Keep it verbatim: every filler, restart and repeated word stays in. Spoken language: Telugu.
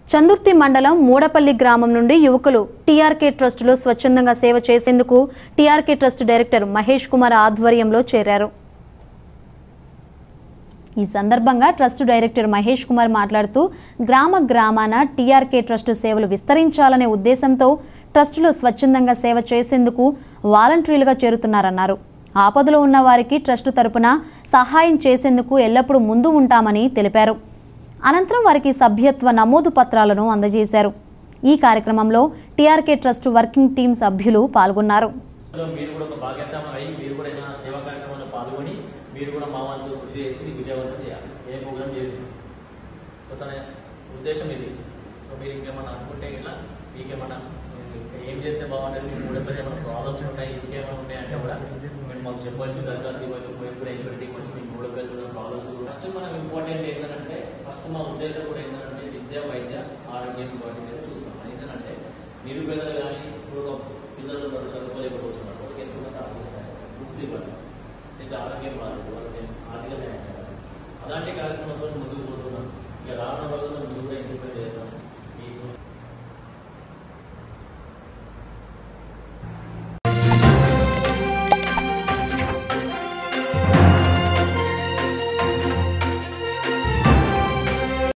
చందుర్తి మండలం మూడపల్లి గ్రామం నుండి యువకులు టీఆర్కే ట్రస్టులో స్వచ్ఛందంగా సేవ చేసేందుకు టీఆర్కే ట్రస్ట్ డైరెక్టర్ మహేష్ కుమార్ ఆధ్వర్యంలో చేరారు. ఈ సందర్భంగా ట్రస్ట్ డైరెక్టర్ మహేష్ కుమార్ మాట్లాడుతూ గ్రామ గ్రామాన టీఆర్కే ట్రస్ట్ సేవలు విస్తరించాలనే ఉద్దేశంతో ట్రస్టులో స్వచ్ఛందంగా సేవ చేసేందుకు వాలంటీర్లుగా చేరుతున్నారన్నారు. ఆపదలో ఉన్న వారికి ట్రస్ట్ తరపున సహాయం చేసేందుకు ఎల్లప్పుడూ ముందు ఉంటామని తెలిపారు. అనంతరం వారికి సభ్యత్వ నమోదు పత్రాలను అందజేశారు. ఈ కార్యక్రమంలో టీఆర్కే ట్రస్ట్ వర్కింగ్ టీం సభ్యులు పాల్గొన్నారు. ఏం చేస్తే బాగుంటుంది, మీకు కూడా ఏమైనా ప్రాబ్లమ్స్ ఉంటాయి, ఇంకేమైనా ఉన్నాయంటే కూడా మేము మాకు చెప్పవచ్చు, దరఖాస్తు ఇవ్వచ్చు, మేము కూడా ఎలిజిబిలిటీ ఇవ్వచ్చు. మీకు కూడా పెరుగుతున్న ప్రాబ్లమ్స్ ఫస్ట్ మనకు ఇంపార్టెంట్ ఏంటంటే ఫస్ట్ మా ఉద్దేశం కూడా ఏంటంటే విద్య, వైద్య, ఆరోగ్యం ఇంపార్టెంట్ అయితే చూస్తాం. ఏంటంటే నిరుపేదలు కానీ ఇప్పుడు పిల్లలు ఉన్నారు చదువుకోలేకపోతున్నారు, వాళ్ళకి ఎంతో ఆర్థిక సాయం, బుక్స్ ఇవ్వాలి, ఇంకా ఆరోగ్యం బాధలు, వాళ్ళకి ఆర్థిక సాయం చేయాలి. అలాంటి కార్యక్రమంతో ముందుకు పోతున్నాం. ఇక రావడం వల్ల ముందు కూడా ఇంప్లిమెంట్ చేస్తాం.